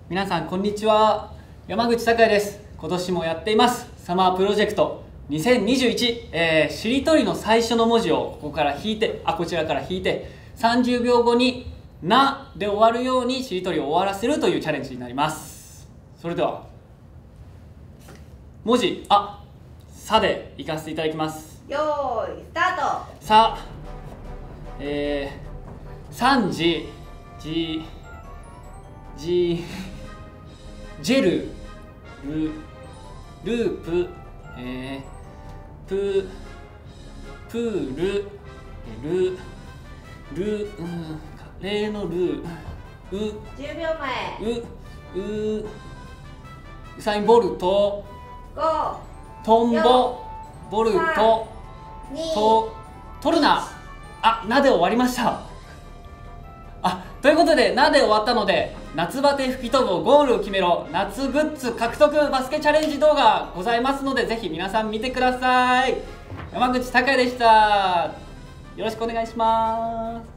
皆さんこんにちは。山口孝也です。今年もやっていますサマープロジェクト2021、しりとりの最初の文字をこちらから引いて30秒後になで終わるようにしりとりを終わらせるというチャレンジになります。それでは文字さでいかせていただきます。 よーいスタート。 さ、3時ジェルループプールカレーのル 10秒前。 ウサインボルト 5、 トンボボルト 2、 トルナなで終わりました。ということでなで終わったので、夏バテ吹き飛ぶゴールを決めろ夏グッズ獲得バスケチャレンジ動画ございますので、ぜひ皆さん見てください。山口孝也でした。よろしくお願いします。